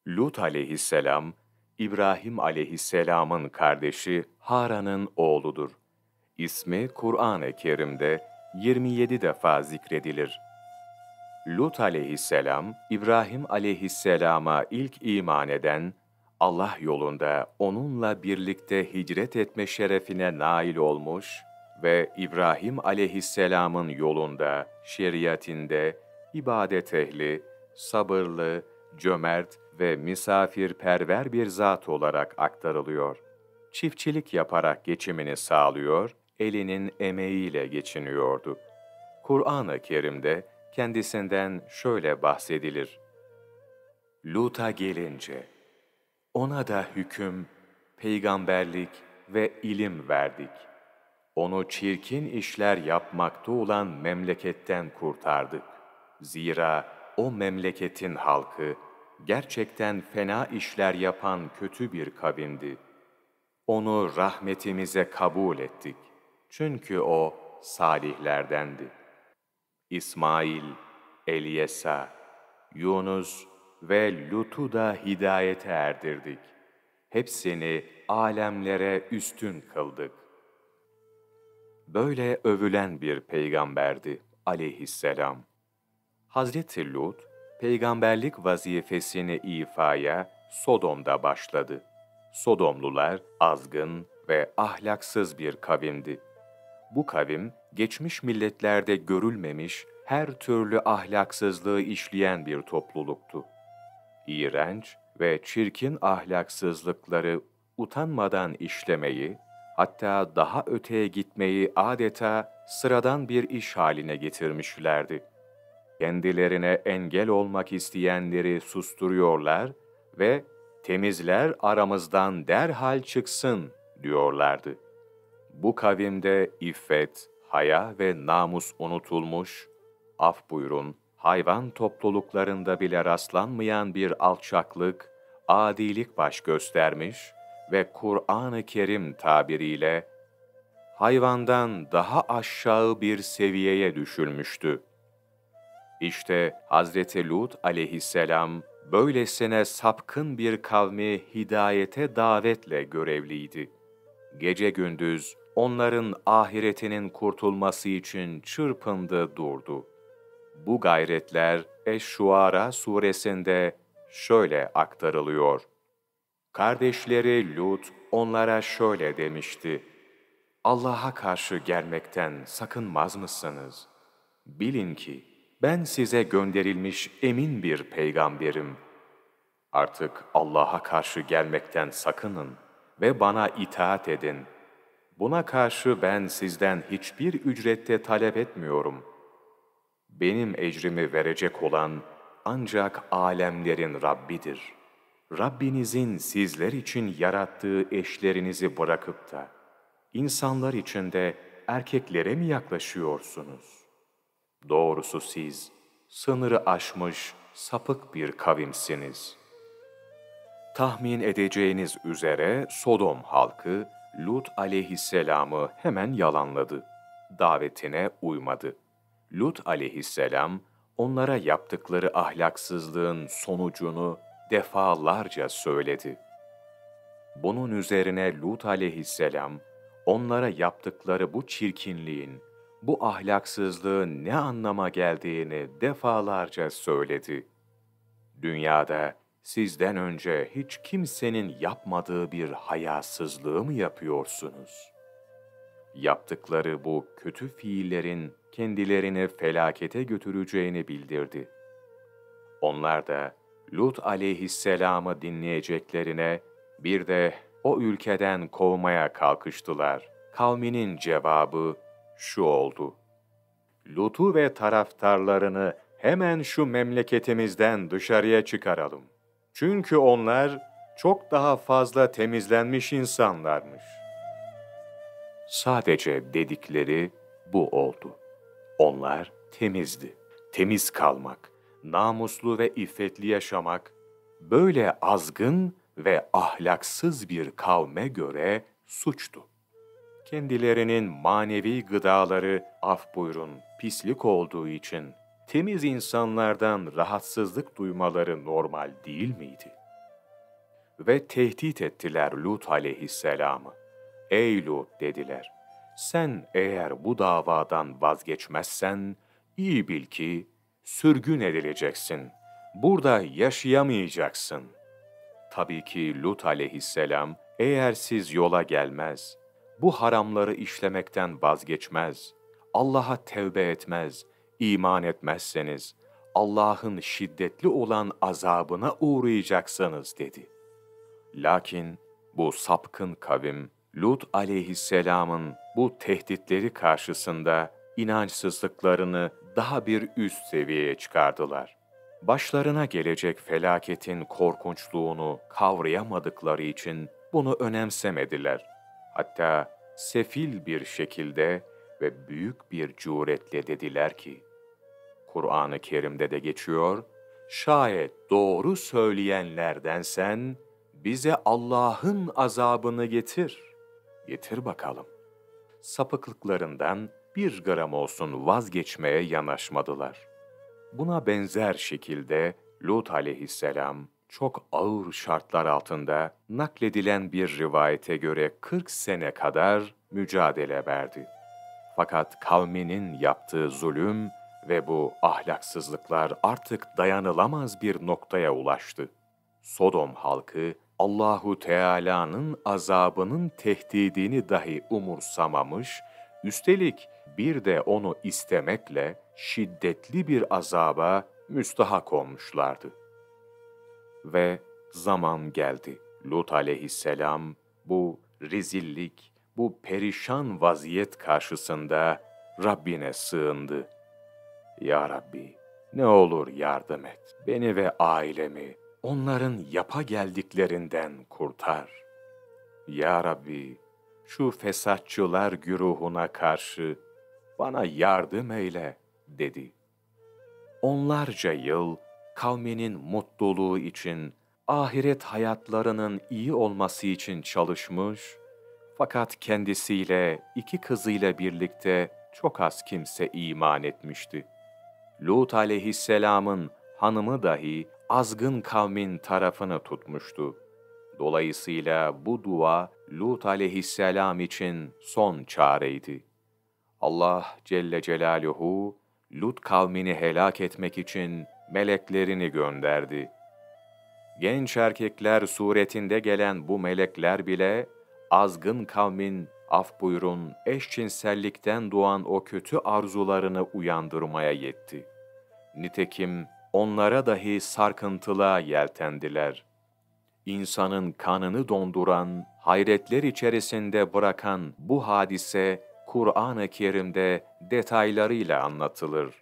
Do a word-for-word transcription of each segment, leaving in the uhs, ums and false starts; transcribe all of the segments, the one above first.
Lut aleyhisselam, İbrahim aleyhisselamın kardeşi Haran'ın oğludur. İsmi Kur'an-ı Kerim'de yirmi yedi defa zikredilir. Lut aleyhisselam, İbrahim aleyhisselama ilk iman eden, Allah yolunda onunla birlikte hicret etme şerefine nail olmuş ve İbrahim aleyhisselamın yolunda, şeriatinde, ibadet ehli, sabırlı, cömert ve misafirperver bir zat olarak aktarılıyor. Çiftçilik yaparak geçimini sağlıyor, elinin emeğiyle geçiniyordu. Kur'an-ı Kerim'de kendisinden şöyle bahsedilir. Lut'a gelince, ona da hüküm, peygamberlik ve ilim verdik. Onu çirkin işler yapmakta olan memleketten kurtardık. Zira o memleketin halkı gerçekten fena işler yapan kötü bir kavimdi. Onu rahmetimize kabul ettik. Çünkü o salihlerdendi. İsmail, Elyesa, Yunus ve Lut'u da hidayete erdirdik. Hepsini alemlere üstün kıldık. Böyle övülen bir peygamberdi aleyhisselam. Hazreti Lut, peygamberlik vazifesini ifaya Sodom'da başladı. Sodomlular azgın ve ahlaksız bir kavimdi. Bu kavim, geçmiş milletlerde görülmemiş her türlü ahlaksızlığı işleyen bir topluluktu. İğrenç ve çirkin ahlaksızlıkları utanmadan işlemeyi, hatta daha öteye gitmeyi adeta sıradan bir iş haline getirmişlerdi. Kendilerine engel olmak isteyenleri susturuyorlar ve temizler aramızdan derhal çıksın diyorlardı. Bu kavimde iffet, haya ve namus unutulmuş, af buyurun, hayvan topluluklarında bile rastlanmayan bir alçaklık, adilik baş göstermiş ve Kur'an-ı Kerim tabiriyle hayvandan daha aşağı bir seviyeye düşülmüştü. İşte Hazreti Lut aleyhisselam böylesine sapkın bir kavmi hidayete davetle görevliydi. Gece gündüz onların ahiretinin kurtulması için çırpındı durdu. Bu gayretler Eş-Şuara suresinde şöyle aktarılıyor. Kardeşleri Lut onlara şöyle demişti: Allah'a karşı gelmekten sakınmaz mısınız? Bilin ki ben size gönderilmiş emin bir peygamberim. Artık Allah'a karşı gelmekten sakının ve bana itaat edin. Buna karşı ben sizden hiçbir ücrette talep etmiyorum. Benim ecrimi verecek olan ancak alemlerin Rabbidir. Rabbinizin sizler için yarattığı eşlerinizi bırakıp da insanlar içinde erkeklere mi yaklaşıyorsunuz? Doğrusu siz sınırı aşmış sapık bir kavimsiniz. Tahmin edeceğiniz üzere Sodom halkı Lut aleyhisselamı hemen yalanladı. Davetine uymadı. Lut aleyhisselam onlara yaptıkları ahlaksızlığın sonucunu defalarca söyledi. Bunun üzerine Lut aleyhisselam onlara yaptıkları bu çirkinliğin, bu ahlaksızlığın ne anlama geldiğini defalarca söyledi. Dünyada sizden önce hiç kimsenin yapmadığı bir hayasızlığı mı yapıyorsunuz? Yaptıkları bu kötü fiillerin kendilerini felakete götüreceğini bildirdi. Onlar da Lut aleyhisselamı dinleyeceklerine bir de o ülkeden kovmaya kalkıştılar. Kavminin cevabı şu oldu: Lut'u ve taraftarlarını hemen şu memleketimizden dışarıya çıkaralım. Çünkü onlar çok daha fazla temizlenmiş insanlarmış. Sadece dedikleri bu oldu. Onlar temizdi. Temiz kalmak, namuslu ve iffetli yaşamak, böyle azgın ve ahlaksız bir kavme göre suçtu. Kendilerinin manevi gıdaları, af buyurun, pislik olduğu için temiz insanlardan rahatsızlık duymaları normal değil miydi? ve tehdit ettiler Lut aleyhisselamı. Ey Lut dediler, sen eğer bu davadan vazgeçmezsen iyi bil ki sürgün edileceksin. Burada yaşayamayacaksın. Tabii ki Lut aleyhisselam eğer siz yola gelmez, bu haramları işlemekten vazgeçmez, Allah'a tevbe etmez, iman etmezseniz Allah'ın şiddetli olan azabına uğrayacaksınız dedi. Lakin bu sapkın kavim Lut aleyhisselamın bu tehditleri karşısında inançsızlıklarını daha bir üst seviyeye çıkardılar. Başlarına gelecek felaketin korkunçluğunu kavrayamadıkları için bunu önemsemediler. Hatta sefil bir şekilde ve büyük bir cüretle dediler ki, Kur'an-ı Kerim'de de geçiyor, şayet doğru söyleyenlerdensen bize Allah'ın azabını getir. Getir bakalım. Sapıklıklarından bir gram olsun vazgeçmeye yanaşmadılar. Buna benzer şekilde Lut aleyhisselam çok ağır şartlar altında nakledilen bir rivayete göre kırk sene kadar mücadele verdi. Fakat kavminin yaptığı zulüm ve bu ahlaksızlıklar artık dayanılamaz bir noktaya ulaştı. Sodom halkı Allahu Teala'nın azabının tehdidini dahi umursamamış, üstelik bir de onu istemekle şiddetli bir azaba müstahak olmuşlardı. Ve zaman geldi. Lut aleyhisselam bu rezillik, bu perişan vaziyet karşısında Rabbine sığındı. Ya Rabbi, ne olur yardım et. Beni ve ailemi onların yapa geldiklerinden kurtar. Ya Rabbi, şu fesatçılar güruhuna karşı bana yardım eyle dedi. Onlarca yıl kavminin mutluluğu için, ahiret hayatlarının iyi olması için çalışmış, fakat kendisiyle iki kızıyla birlikte çok az kimse iman etmişti. Lut aleyhisselamın hanımı dahi azgın kavmin tarafını tutmuştu. Dolayısıyla bu dua Lut aleyhisselam için son çareydi. Allah Celle Celaluhu, Lut kavmini helak etmek için meleklerini gönderdi. Genç erkekler suretinde gelen bu melekler bile, azgın kavmin, af buyurun, eşcinsellikten doğan o kötü arzularını uyandırmaya yetti. Nitekim onlara dahi sarkıntılığa yeltendiler. İnsanın kanını donduran, hayretler içerisinde bırakan bu hadise, Kur'an-ı Kerim'de detaylarıyla anlatılır.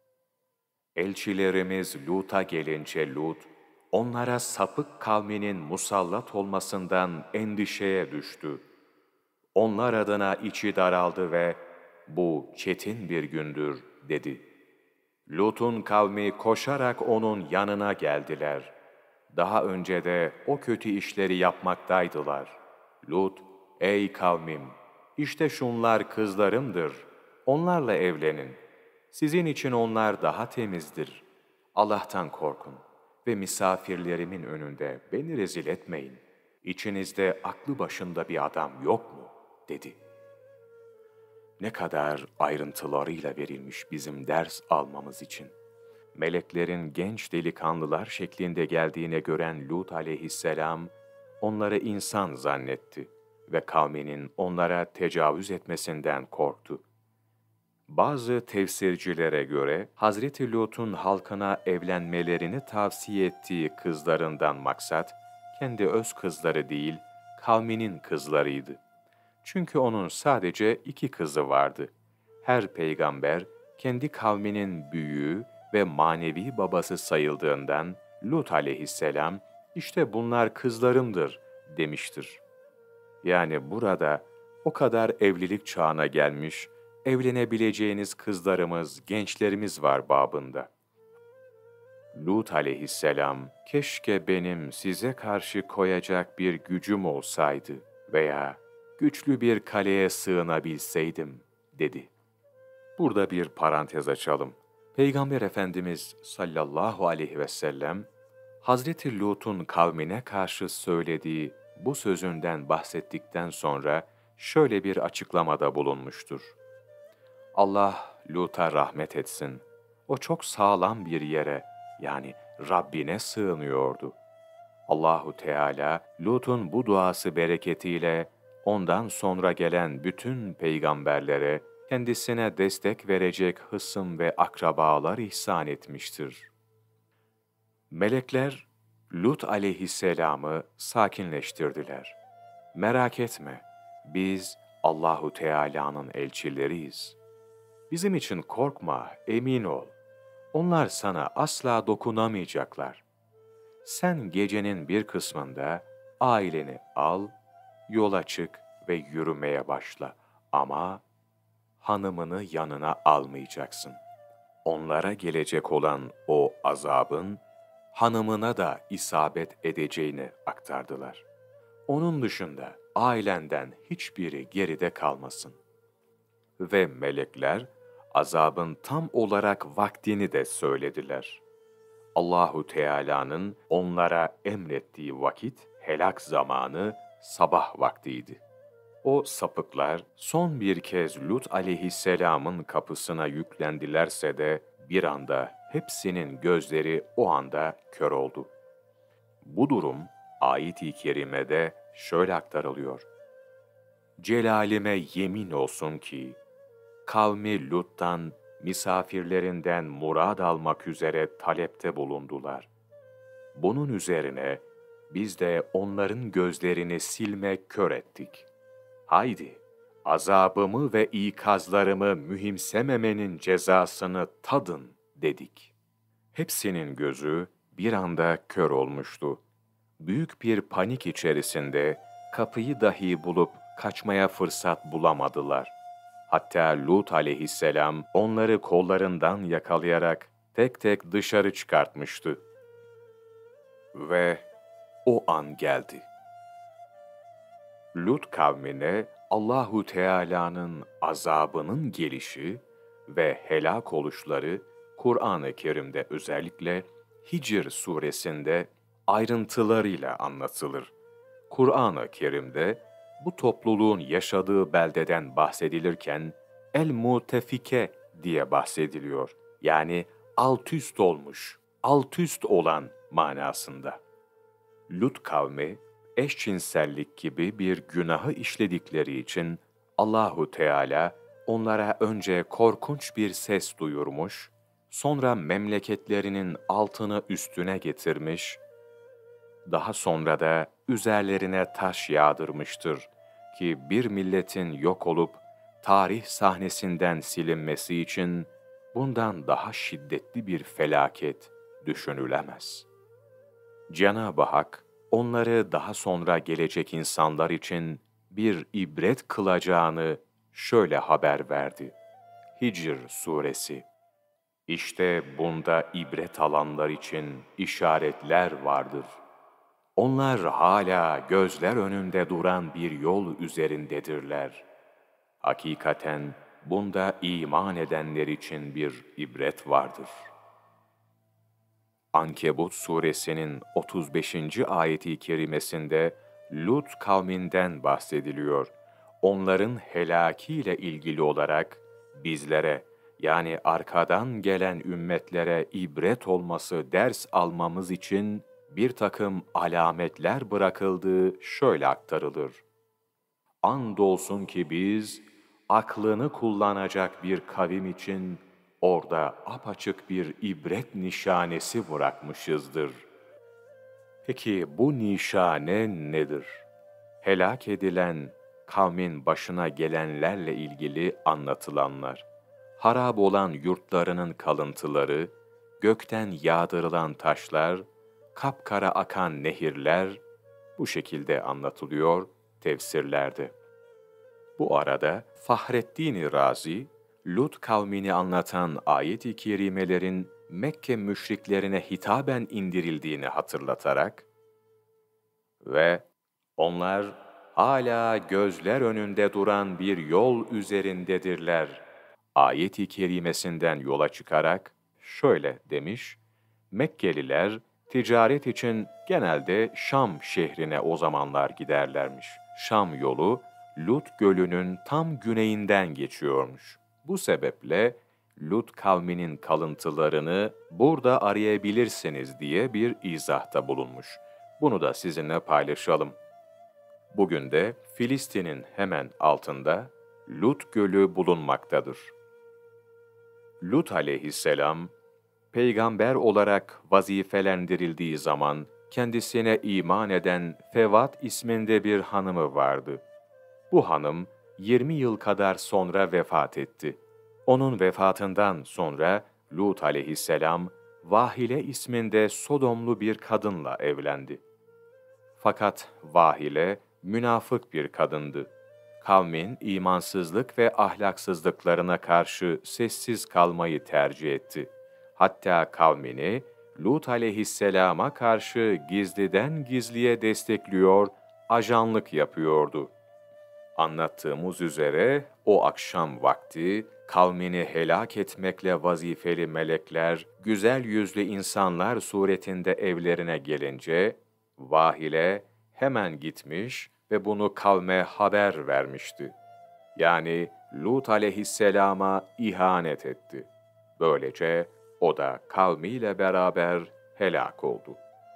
Elçilerimiz Lut'a gelince Lut, onlara sapık kavminin musallat olmasından endişeye düştü. Onlar adına içi daraldı ve bu çetin bir gündür dedi. Lut'un kavmi koşarak onun yanına geldiler. Daha önce de o kötü işleri yapmaktaydılar. Lut, ey kavmim, işte şunlar kızlarımdır, onlarla evlenin. Sizin için onlar daha temizdir. Allah'tan korkun ve misafirlerimin önünde beni rezil etmeyin. İçinizde aklı başında bir adam yok mu? Dedi. Ne kadar ayrıntılarıyla verilmiş bizim ders almamız için. Meleklerin genç delikanlılar şeklinde geldiğine gören Lut aleyhisselam, onları insan zannetti ve kavminin onlara tecavüz etmesinden korktu. Bazı tefsircilere göre Hazreti Lut'un halkına evlenmelerini tavsiye ettiği kızlarından maksat, kendi öz kızları değil, kavminin kızlarıydı. Çünkü onun sadece iki kızı vardı. Her peygamber kendi kavminin büyüğü ve manevi babası sayıldığından Lut aleyhisselam, işte bunlar kızlarımdır demiştir. Yani burada o kadar evlilik çağına gelmiş, evlenebileceğiniz kızlarımız, gençlerimiz var babında. Lut aleyhisselam, keşke benim size karşı koyacak bir gücüm olsaydı veya güçlü bir kaleye sığınabilseydim, dedi. Burada bir parantez açalım. Peygamber Efendimiz sallallahu aleyhi ve sellem, Hazreti Lut'un kavmine karşı söylediği bu sözünden bahsettikten sonra şöyle bir açıklamada bulunmuştur. Allah Lut'a rahmet etsin. O çok sağlam bir yere, yani Rabbine sığınıyordu. Allahu Teala Lut'un bu duası bereketiyle ondan sonra gelen bütün peygamberlere kendisine destek verecek hısım ve akrabalar ihsan etmiştir. Melekler Lut aleyhisselamı sakinleştirdiler. Merak etme, biz Allahu Teala'nın elçileriyiz. Bizim için korkma, emin ol. Onlar sana asla dokunamayacaklar. Sen gecenin bir kısmında aileni al, yola çık ve yürümeye başla. Ama hanımını yanına almayacaksın. Onlara gelecek olan o azabın, hanımına da isabet edeceğini aktardılar. Onun dışında ailenden hiçbiri geride kalmasın. Ve melekler, azabın tam olarak vaktini de söylediler. Allahu Teala'nın onlara emrettiği vakit, helak zamanı sabah vaktiydi. O sapıklar son bir kez Lut aleyhisselamın kapısına yüklendilerse de bir anda hepsinin gözleri o anda kör oldu. Bu durum ayet-i kerimede şöyle aktarılıyor. Celalime yemin olsun ki, kavmi Lut'tan, misafirlerinden murad almak üzere talepte bulundular. Bunun üzerine biz de onların gözlerini silme kör ettik. Haydi, azabımı ve ikazlarımı mühimsememenin cezasını tadın dedik. Hepsinin gözü bir anda kör olmuştu. Büyük bir panik içerisinde kapıyı dahi bulup kaçmaya fırsat bulamadılar. Hatta Lut aleyhisselam onları kollarından yakalayarak tek tek dışarı çıkartmıştı. Ve o an geldi. Lut kavmine Allahu Teala'nın azabının gelişi ve helak oluşları Kur'an-ı Kerim'de özellikle Hicr suresinde ayrıntılarıyla anlatılır. Kur'an-ı Kerim'de bu topluluğun yaşadığı beldeden bahsedilirken El-Mutefike diye bahsediliyor. Yani altüst olmuş, altüst olan manasında. Lut kavmi eşcinsellik gibi bir günahı işledikleri için Allahu Teala onlara önce korkunç bir ses duyurmuş, sonra memleketlerinin altını üstüne getirmiş, daha sonra da üzerlerine taş yağdırmıştır ki bir milletin yok olup tarih sahnesinden silinmesi için bundan daha şiddetli bir felaket düşünülemez. Cenab-ı Hak onları daha sonra gelecek insanlar için bir ibret kılacağını şöyle haber verdi. Hicr suresi. İşte bunda ibret alanlar için işaretler vardır. Onlar hala gözler önünde duran bir yol üzerindedirler. Hakikaten bunda iman edenler için bir ibret vardır. Ankebut suresinin otuz beşinci ayeti kerimesinde Lut kavminden bahsediliyor. Onların helakiyle ilgili olarak bizlere, yani arkadan gelen ümmetlere ibret olması, ders almamız için bir takım alametler bırakıldığı şöyle aktarılır. Andolsun ki biz, aklını kullanacak bir kavim için orada apaçık bir ibret nişanesi bırakmışızdır. Peki bu nişane nedir? Helak edilen kavmin başına gelenlerle ilgili anlatılanlar, harap olan yurtlarının kalıntıları, gökten yağdırılan taşlar, kapkara akan nehirler bu şekilde anlatılıyor tefsirlerde. Bu arada Fahreddin Razi, Lut kavmini anlatan ayet-i kerimelerin Mekke müşriklerine hitaben indirildiğini hatırlatarak ve onlar hala gözler önünde duran bir yol üzerindedirler ayet-i kerimesinden yola çıkarak şöyle demiş, Mekkeliler ticaret için genelde Şam şehrine o zamanlar giderlermiş. Şam yolu, Lut Gölü'nün tam güneyinden geçiyormuş. Bu sebeple Lut kavminin kalıntılarını burada arayabilirsiniz diye bir izahta bulunmuş. Bunu da sizinle paylaşalım. Bugün de Filistin'in hemen altında Lut Gölü bulunmaktadır. Lut aleyhisselam, peygamber olarak vazifelendirildiği zaman kendisine iman eden Fevat isminde bir hanımı vardı. Bu hanım yirmi yıl kadar sonra vefat etti. Onun vefatından sonra Lut aleyhisselam Vahile isminde Sodomlu bir kadınla evlendi. Fakat Vahile münafık bir kadındı. Kavmin imansızlık ve ahlaksızlıklarına karşı sessiz kalmayı tercih etti. Hatta kavmini Lut aleyhisselama karşı gizliden gizliye destekliyor, ajanlık yapıyordu. Anlattığımız üzere o akşam vakti kavmini helak etmekle vazifeli melekler, güzel yüzlü insanlar suretinde evlerine gelince, Vahile hemen gitmiş ve bunu kavme haber vermişti. Yani Lut aleyhisselama ihanet etti. Böylece o da kavmiyle beraber helak oldu.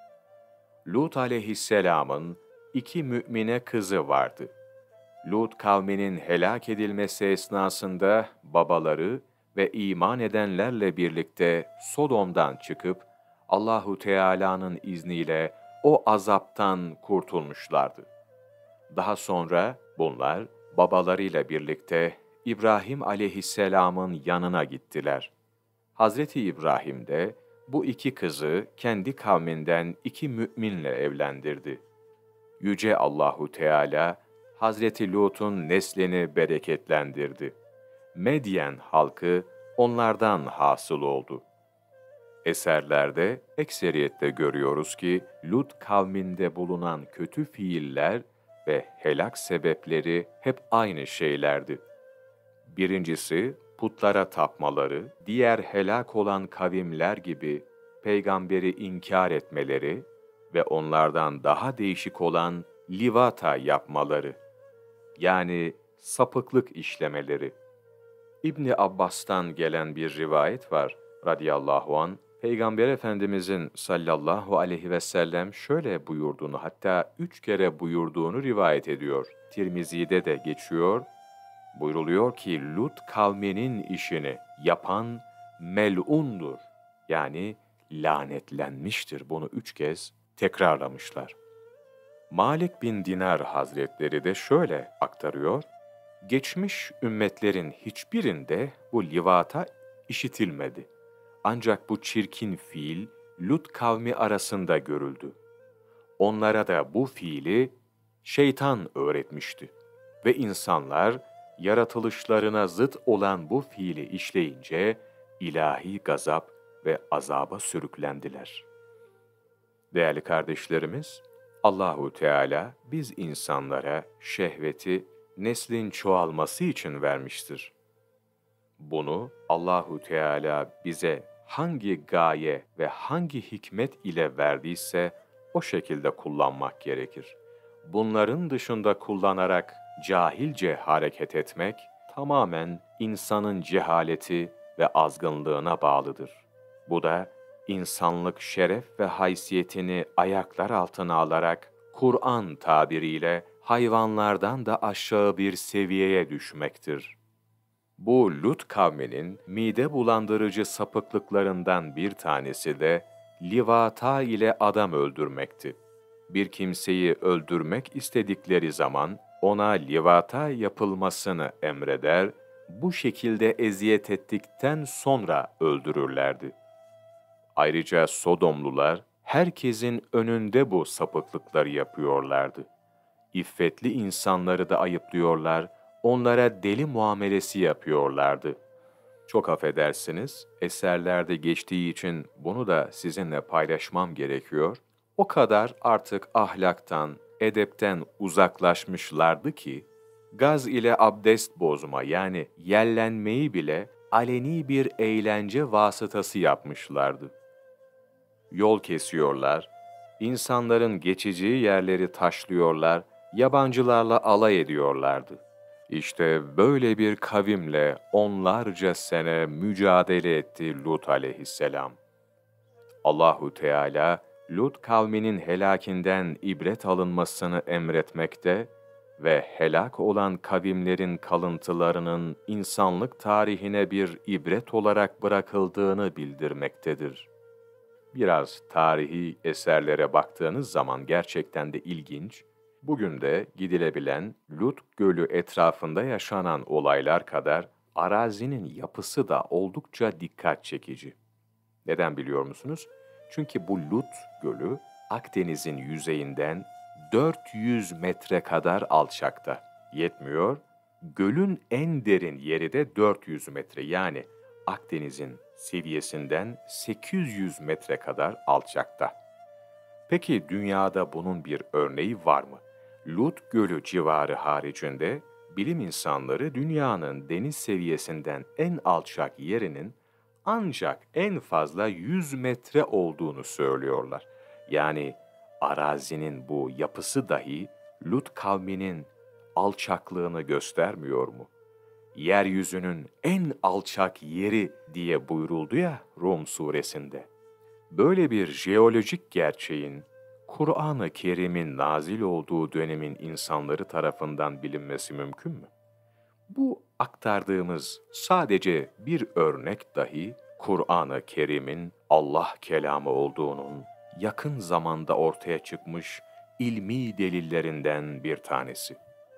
Lut aleyhisselamın iki mümine kızı vardı. Lut kavminin helak edilmesi esnasında babaları ve iman edenlerle birlikte Sodom'dan çıkıp Allahu Teala'nın izniyle o azaptan kurtulmuşlardı. Daha sonra bunlar babalarıyla birlikte İbrahim aleyhisselamın yanına gittiler. Hazreti İbrahim de bu iki kızı kendi kavminden iki müminle evlendirdi. Yüce Allahu Teala Hazreti Lut'un neslini bereketlendirdi. Medyen halkı onlardan hasıl oldu. Eserlerde ekseriyette görüyoruz ki Lut kavminde bulunan kötü fiiller ve helak sebepleri hep aynı şeylerdi. Birincisi putlara tapmaları, diğer helak olan kavimler gibi peygamberi inkar etmeleri ve onlardan daha değişik olan livata yapmaları, yani sapıklık işlemeleri. İbni Abbas'tan gelen bir rivayet var radıyallahu an, Peygamber Efendimizin sallallahu aleyhi ve sellem şöyle buyurduğunu, hatta üç kere buyurduğunu rivayet ediyor. Tirmizi'de de geçiyor. Buyruluyor ki Lut kavminin işini yapan mel'undur. Yani lanetlenmiştir. Bunu üç kez tekrarlamışlar. Malik bin Dinar Hazretleri de şöyle aktarıyor. Geçmiş ümmetlerin hiçbirinde bu livata işitilmedi. Ancak bu çirkin fiil Lut kavmi arasında görüldü. Onlara da bu fiili şeytan öğretmişti. Ve insanlar yaratılışlarına zıt olan bu fiili işleyince ilahi gazap ve azaba sürüklendiler. Değerli kardeşlerimiz, Allahu Teala biz insanlara şehveti neslin çoğalması için vermiştir. Bunu Allahu Teala bize hangi gaye ve hangi hikmet ile verdiyse o şekilde kullanmak gerekir. Bunların dışında kullanarak cahilce hareket etmek tamamen insanın cehaleti ve azgınlığına bağlıdır. Bu da insanlık şeref ve haysiyetini ayaklar altına alarak Kur'an tabiriyle hayvanlardan da aşağı bir seviyeye düşmektir. Bu Lut kavminin mide bulandırıcı sapıklıklarından bir tanesi de livata ile adam öldürmekti. Bir kimseyi öldürmek istedikleri zaman ona livata yapılmasını emreder, bu şekilde eziyet ettikten sonra öldürürlerdi. Ayrıca Sodomlular herkesin önünde bu sapıklıkları yapıyorlardı. İffetli insanları da ayıplıyorlar, onlara deli muamelesi yapıyorlardı. Çok affedersiniz, eserlerde geçtiği için bunu da sizinle paylaşmam gerekiyor. O kadar artık ahlaktan, edepten uzaklaşmışlardı ki, gaz ile abdest bozma yani yellenmeyi bile aleni bir eğlence vasıtası yapmışlardı. Yol kesiyorlar, insanların geçeceği yerleri taşlıyorlar, yabancılarla alay ediyorlardı. İşte böyle bir kavimle onlarca sene mücadele etti Lut aleyhisselam. Allahu Teala Lut kavminin helakinden ibret alınmasını emretmekte ve helak olan kavimlerin kalıntılarının insanlık tarihine bir ibret olarak bırakıldığını bildirmektedir. Biraz tarihi eserlere baktığınız zaman gerçekten de ilginç, bugün de gidilebilen Lut Gölü etrafında yaşanan olaylar kadar arazinin yapısı da oldukça dikkat çekici. Neden biliyor musunuz? Çünkü bu Lut Gölü Akdeniz'in yüzeyinden dört yüz metre kadar alçakta. Yetmiyor, gölün en derin yeri de dört yüz metre, yani Akdeniz'in seviyesinden sekiz yüz metre kadar alçakta. Peki dünyada bunun bir örneği var mı? Lut Gölü civarı haricinde bilim insanları dünyanın deniz seviyesinden en alçak yerinin ancak en fazla yüz metre olduğunu söylüyorlar. Yani arazinin bu yapısı dahi Lut kavminin alçaklığını göstermiyor mu? Yeryüzünün en alçak yeri diye buyuruldu ya Rum suresinde. Böyle bir jeolojik gerçeğin Kur'an-ı Kerim'in nazil olduğu dönemin insanları tarafından bilinmesi mümkün mü? Bu aktardığımız sadece bir örnek dahi Kur'an-ı Kerim'in Allah kelamı olduğunun yakın zamanda ortaya çıkmış ilmi delillerinden bir tanesi.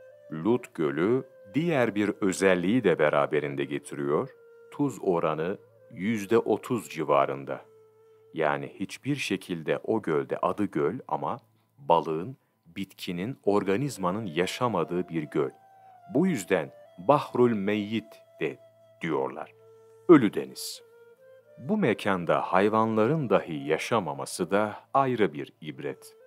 Lut Gölü diğer bir özelliği de beraberinde getiriyor. Tuz oranı yüzde otuz civarında. Yani hiçbir şekilde o gölde adı göl ama balığın, bitkinin, organizmanın yaşamadığı bir göl. Bu yüzden Bahrul Meyyit de diyorlar. Ölü deniz. Bu mekanda hayvanların dahi yaşamaması da ayrı bir ibret.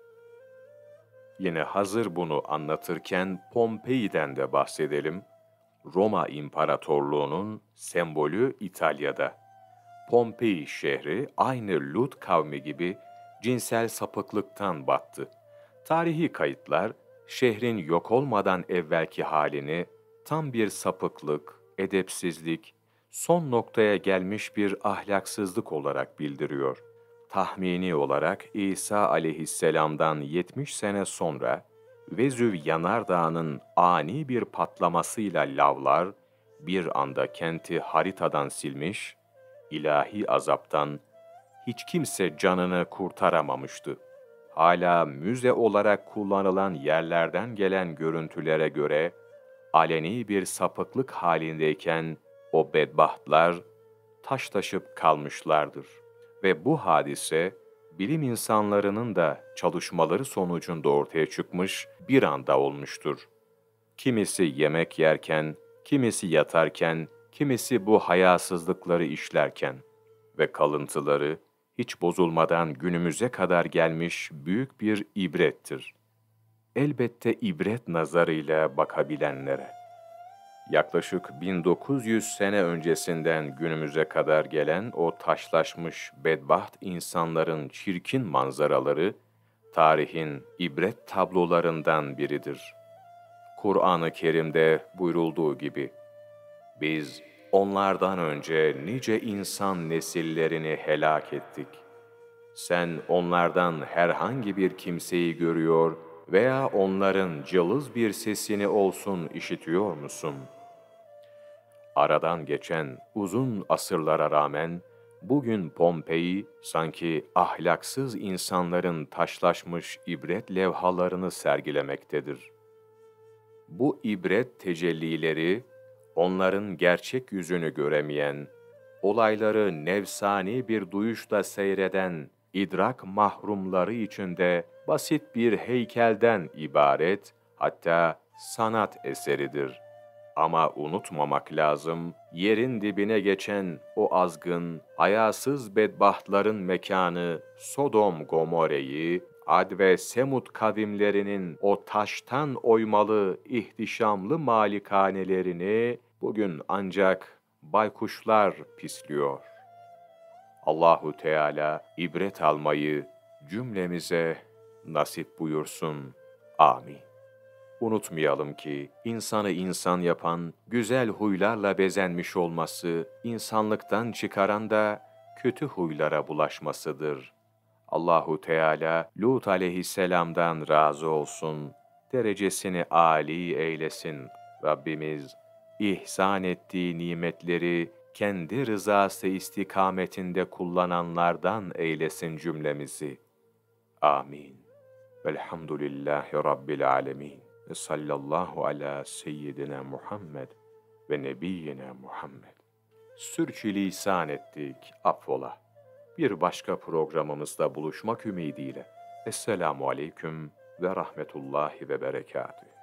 Yine hazır bunu anlatırken Pompei'den de bahsedelim. Roma İmparatorluğu'nun sembolü İtalya'da. Pompei şehri aynı Lut kavmi gibi cinsel sapıklıktan battı. Tarihi kayıtlar şehrin yok olmadan evvelki halini tam bir sapıklık, edepsizlik, son noktaya gelmiş bir ahlaksızlık olarak bildiriyor. Tahmini olarak İsa aleyhisselamdan yetmiş sene sonra Vezüv yanardağının ani bir patlamasıyla lavlar bir anda kenti haritadan silmiş, ilahi azaptan hiç kimse canını kurtaramamıştı. Hala müze olarak kullanılan yerlerden gelen görüntülere göre aleni bir sapıklık halindeyken o bedbahtlar taş taşıp kalmışlardır. Ve bu hadise bilim insanlarının da çalışmaları sonucunda ortaya çıkmış bir anda olmuştur. Kimisi yemek yerken, kimisi yatarken, kimisi bu hayasızlıkları işlerken ve kalıntıları hiç bozulmadan günümüze kadar gelmiş büyük bir ibrettir. Elbette ibret nazarıyla bakabilenlere. Yaklaşık bin dokuz yüz sene öncesinden günümüze kadar gelen o taşlaşmış bedbaht insanların çirkin manzaraları, tarihin ibret tablolarından biridir. Kur'an-ı Kerim'de buyurulduğu gibi, biz onlardan önce nice insan nesillerini helak ettik. Sen onlardan herhangi bir kimseyi görüyor veya onların cılız bir sesini olsun işitiyor musun? Aradan geçen uzun asırlara rağmen, bugün Pompei sanki ahlaksız insanların taşlaşmış ibret levhalarını sergilemektedir. Bu ibret tecellileri, onların gerçek yüzünü göremeyen, olayları nefsani bir duyuşla seyreden idrak mahrumları içinde basit bir heykelden ibaret, hatta sanat eseridir. Ama unutmamak lazım, yerin dibine geçen o azgın, hayasız bedbahtların mekanı Sodom Gomore'yi, Ad ve Semud kavimlerinin o taştan oymalı, ihtişamlı malikanelerini bugün ancak baykuşlar pisliyor. Allahu Teala ibret almayı cümlemize nasip buyursun. Amin. Unutmayalım ki insanı insan yapan güzel huylarla bezenmiş olması, insanlıktan çıkaran da kötü huylara bulaşmasıdır. Allahu Teala Lut aleyhisselam'dan razı olsun, derecesini âli eylesin. Rabbimiz ihsan ettiği nimetleri kendi rızası istikametinde kullananlardan eylesin cümlemizi. Amin. Velhamdülillahi Rabbil alemin. Ve sallallahu ala seyyidina Muhammed ve nebiyyina Muhammed. Sürçülisan ettik, affola. Bir başka programımızda buluşmak ümidiyle. Esselamu aleyküm ve rahmetullahi ve berekatühü.